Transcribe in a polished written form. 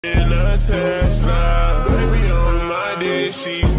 in a Tesla, baby on my dick, she